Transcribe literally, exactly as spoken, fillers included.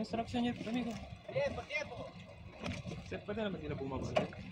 instruction niya, amigo. Tiempo, tiempo. Sir, pwede naman nila bumaba.